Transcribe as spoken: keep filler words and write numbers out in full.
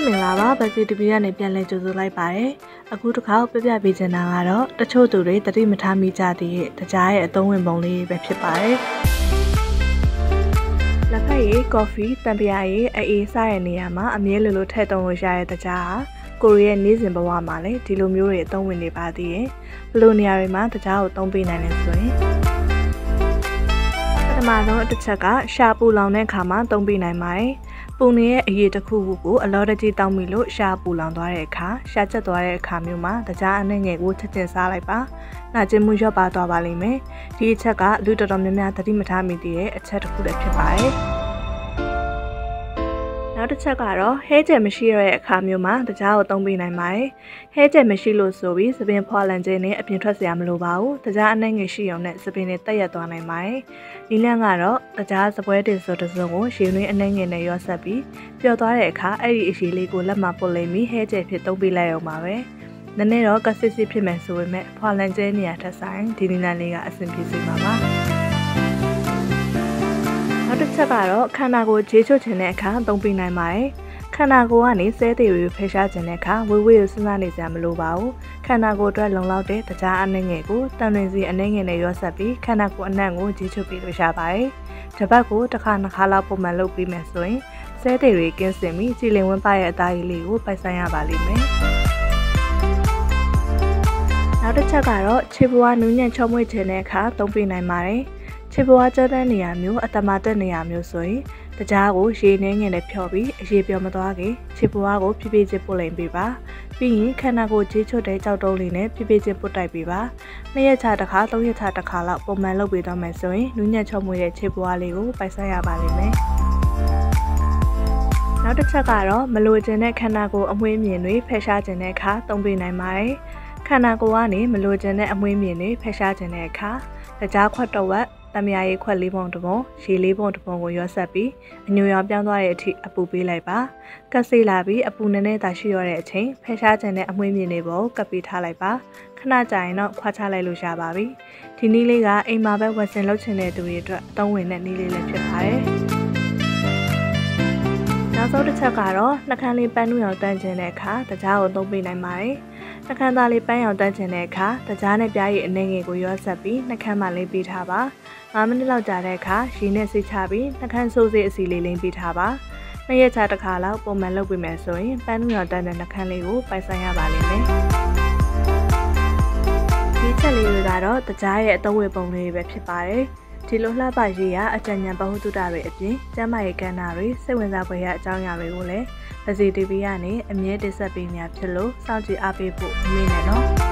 မင်္ဂလာပါဗစီတီဗီကနေပြန်လည်ကြိုဆိုလိုက်ပါတယ်အခုတစ်ခါပြပြပေးချင်တာကတော့တချို့သူတွေတတိမထားမိကြသေးတဲ့တကြားရဲ့အသုံးဝင်ပုံလေးပဲဖြစ်ပါတယ်လက်ဖက်ရည်ကော်ဖီတံပြားရည်အေးစားတဲ့နေရာမှာအမြဲလိုလိုထည့်သုံးလို့ရတဲ့တကြားဟာကိုရီးယားနေ့စဉ်ဘဝမှာလည်းဒီလိုမျိုးတွေအသုံးဝင်နေပါသေးတယ်ဘယ်လိုနေရာတွေမှာတကြားကိုသုံးပေးနိုင်လဲဆိုရင်ပထမဆုံးတစ်ချက်ကရှာပူလောင်တဲ့အခါမှာသုံးပေးနိုင်ပါတယ်ပူနေရဲ့အရေးတစ်ခုခုကိုအလောတကြီးတောင်းပြီးလို့ရှာပူလောင်သွားတဲ့အခါရှာချက်သွားတဲ့အခါမျိုးမှာတကြားအနှဲ့ငယ်ကိုချက်ချင်းစားလိုက်ပါနာကျင်မှုလျော့ပါသွားပါလိမ့်မယ်ဒီအချက်ကလူတော်တော်များများသတိမထားမိသေးတဲ့အချက်တစ်ခုလည်းဖြစ်ပါတယ်နောက်တစ်ချက်ကတော့ဟဲကျယ်မရှိရတဲ့အခါမျိုးမှာတကြားကိုသုံးပေးနိုင်ပါတယ်ဟဲကျယ်မရှိလို့ဆိုပြီးသပင်ဖွာလန်ခြင်းနဲ့အပြင်ထွက်စရာမလိုပါဘူးတကြားအနှဲ့ငယ်ရှိအောင်နဲ့သပင်နဲ့တက်ရက်သွားနိုင်ပါတယ်ဒီလန့်ကတော့တကြားစပွဲတင်ဆိုတစုံကိုရေနွေးအနှဲ့ငယ်နဲ့ရောဆက်ပြီးပျော်သွားတဲ့အခါအဲ့ဒီအရှိလေးကိုလက်မှာပုတ်လိုက်ပြီးဟဲကျယ်ဖြစ်သုံးပေးလိုက်အောင်ပါပဲနည်းနည်းတော့ကစစ်စစ်ဖြစ်မယ်ဆိုပေမဲ့ဖွာလန်ခြင်းနေရာထက်ဆိုင်ဒီနီလန်လေးကအဆင်ပြေစေမှာပါနောက်တစ်ချက်ကတော့ခန္ဓာကိုယ်ခြေချွတ်ခြင်းတဲ့အခါသုံးပေးနိုင်ပါတယ်ခန္ဓာကိုယ်ကနေဆဲသေးတွေဖယ်ရှားခြင်းတဲ့အခါဝေးဝေးကိုစဉ်းစားနေကြမလိုပါဘူးခန္ဓာကိုယ်အတွက်လုံလောက်တဲ့တကြားအနှဲငယ်ကိုတန်တွင်စီအနှဲငယ်နဲ့ရောဆက်ပြီးခန္ဓာကိုယ်အနှံ့ကိုခြေချွတ်ပြီးလို့ရပါတယ်တပတ်ကိုတစ်ခါနှစ်ခါလောက်ပုံမှန်လုပ်ပြီးမယ်ဆိုရင်ဆဲသေးတွေကင်းစင်ပြီးကြည်လင်ဝန်းပါရဲ့အသားရည်လေးကိုပိုက်ဆိုင်ရပါလိမ့်မယ်နောက်တစ်ချက်ကတော့ခြေပွားနူးညံ့ချောမွေ့ခြင်းတဲ့အခါသုံးပေးနိုင်ပါတယ်ခြေပွားကျတဲ့နေရာမျိုးအတမတက်နေရာမျိုးဆိုရင်တကြားကိုရေနှင်းငယ်နဲ့ဖြော်ပြီးအရေပြောမသွားခင်ခြေပွားကိုဖြည်းဖြည်းချင်းပုတ်လိုက်ပေးပါပြီးရင်ခန္ဓာကိုယ်ခြေချွတ်တဲ့ကြောက်တုံးလေးနဲ့ဖြည်းဖြည်းချင်းပုတ်တိုက်ပေးပါနှစ်ရက်ချတစ်ခါသုံးရက်ချတစ်ခါလောက်ပုံမှန်လုပ်ပေးတော့မယ်ဆိုရင်နူးညံ့ချောမွေ့တဲ့ခြေပွားလေးကိုပိုက်ဆိုင်ရပါလိမ့်မယ်နောက်တစ်ချက်ကတော့မလိုချင်တဲ့ခန္ဓာကိုယ်အမွှေးမြင်တွေဖယ်ရှားခြင်းတဲ့အခါသုံးပေးနိုင်ပါတယ်ခန္ဓာကိုယ်ကနေမလိုချင်တဲ့အမွှေးမြင်တွေဖယ်ရှားခြင်းတဲ့အခါတကြားခွက်တော့ဝက်တမယာရေးခွက်လေးပုံတစ်ပုံရေလေးပုံတစ်ပုံကိုရောဆက်ပြီးအညိုရောင်ပြောင်းသွားတဲ့အထိအပူပေးလိုက်ပါကတ်ဆေးလာပြီးအပူနည်းနည်းသာရှိရတဲ့အချိန်ဖယ်ရှားခြင်းနဲ့အမွှေးမြင်တွေပေါ်ကပ်ပြီးထားလိုက်ပါခဏကြာရင်တော့ခွာချလိုက်လို့ရပါပြီဒီနည်းလေးကအိမ်မှာပဲဝက်စင်လုပ်ချင်တဲ့သူတွေအတွက်အသုံးဝင်တဲ့နည်းလေးလည်းဖြစ်ပါတယ်နောက်ဆုံးတစ်ချက်ကတော့နှာခမ်းလေးပန်းနုရောင်တန်းခြင်းတဲ့အခါတကြားကိုသုံးပေးနိုင်ပါတယ်နှာခမ်းသားလေးပန်းရောင်တန်းခြင်းတဲ့အခါတကြားနဲ့ပြားရည်အနှဲငယ်ကိုရောဆက်ပြီးနှာခမ်းမှလေးပေးထားပါငါးမိနစ်လောက်ကြာတဲ့အခါရေနဲ့စိတ်ချပြီးနှာခမ်းဆိုးစေးအစီလေးလိမ့်ပေးထားပါနှစ်ရက်ချတစ်ခါလောက်ပုံမှန်လုပ်ပေးမယ်ဆိုရင်ပန်းနုရောင်တန်းတဲ့နှာခမ်းလေးကိုပိုင်ဆိုင်ရပါလိမ့်မယ်ဒီချက်လေးတွေကတော့တကြားရဲ့အသုံးဝင်ပုံလေးပဲဖြစ်ပါတယ်ဒီလိုလှပရေးရအကြံဉာဏ်ဗဟုသုတတွေအပြင်ကျန်းမာရေးကဏ္ဍတွေစိတ်ဝင်စားဖွယ်ရအကြောင်းအရာတွေကိုလည်းဗစီတီဗီကနေအမြဲတင်ဆက်ပေးနေဖြစ်လို့စောင့်ကြည့်အားပေးဖို့အမေနဲ့နော်